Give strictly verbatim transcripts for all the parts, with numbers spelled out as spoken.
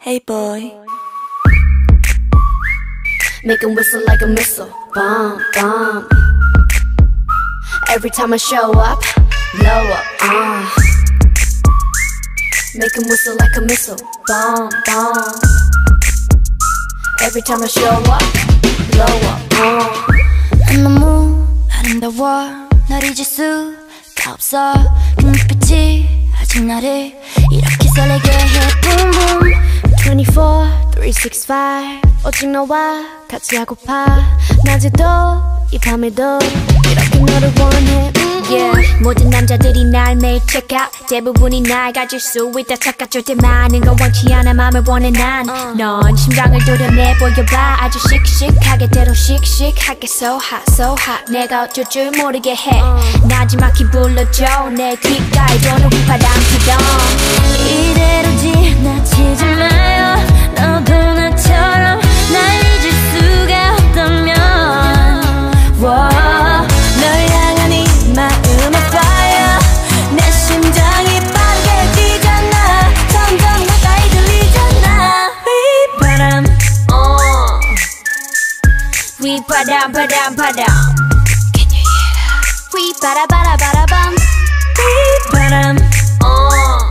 Hey boy. Make 'em whistle like a missile, bomb, bomb. Every time I show up, blow up, uh. Make 'em whistle like a missile, bomb, bomb. Every time I show up, blow up, uh. 너무 아름다워 널 잊을 수가 없어 그 눈빛이 아직 나를 이렇게 설레게 해 boom boom twenty-four, three sixty-five 오직 너와 같이 하고파 낮에도 이 밤에도 이렇게 너를 원해 mm-hmm. yeah. 모든 남자들이 날 매일 check out 대부분이 날 가질 수 있다 착각 절대 많은 건 원치 않아 맘을 원해 난 넌 uh. 심장을 도려내 보여봐 아주 씩씩하게 대로 씩씩하게 so hot so hot 내가 어쩔 줄 모르게 해 uh. 나지막히 불러줘 내 귓가에 도는 휘파람 피던 이대로 지나치지 마요 너도 나처럼 날 잊을 수가 없다면 wow. 널 향한 이 마음의 fire 내 심장이 빠르게 뛰잖아 점점 가까이 들리잖아 휘바람 uh. 휘바람 바람 바람 Can you hear that? 휘바라바라바라밤 휘바람 uh.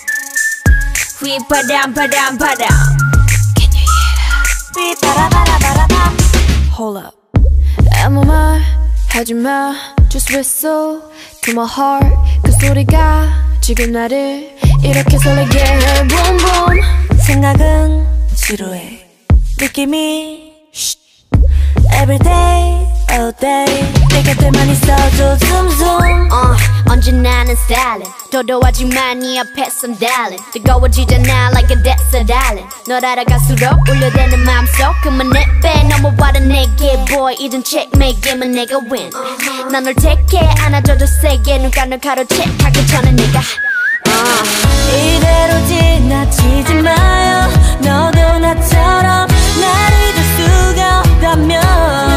휘바람 바람 바람 Can you hear that? 휘바라바라바라밤 Hold up 아무 말 하지마 Just whistle to my heart 그 소리가 지금 나를 이렇게 설레게 해 Boom boom 생각은 지루해 느낌이 Every day, all day 내 곁에만 있어줘 zoom zoom uh, 언제나는 stylin' 도도하지만 네 앞에선 darling 뜨거워지잖아 like a desert island 널 알아갈수록 울려대는 맘속 그만 내빼 넘어와라 내게 boy 이젠 checkmate 게임은 내가 win uh-huh. 난 널 택해 안아줘도 세게 눈가 널 가로채 가기 전에 내가 uh. 이대로 지나치지 마요 너도 나처럼 날 잊을 수가 없다면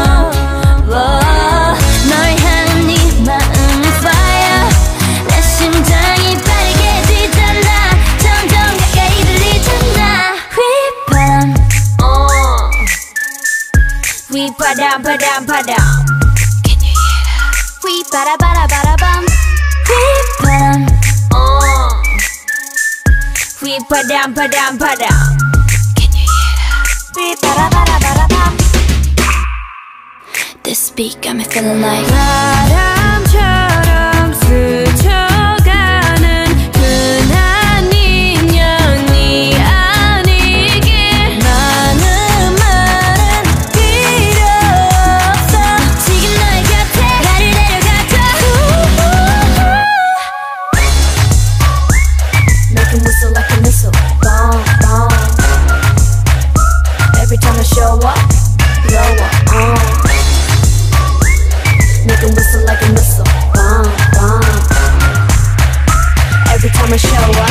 널 향한 네 마음은 fire 내 심장이 빠르게 뛰잖아 점점 가까이 들리잖아 휘바람 uh. 휘바람 바람 바람 Can you hear that? 휘바라바라바라밤 휘바람 uh. 휘바람 바람 바람 Can you hear that? 휘바라바라바라밤 This beat got me feeling like 바람처럼 스쳐가는 흔한 인연이 아니길 많은 말은 필요 없어 지금 너의 곁에 나를 내려가줘 Make 'em whistle like a missile Bomb, bomb Every time I show up Blow up, uh. Make 'em whistle like a missile Bomb, bomb Every time I show up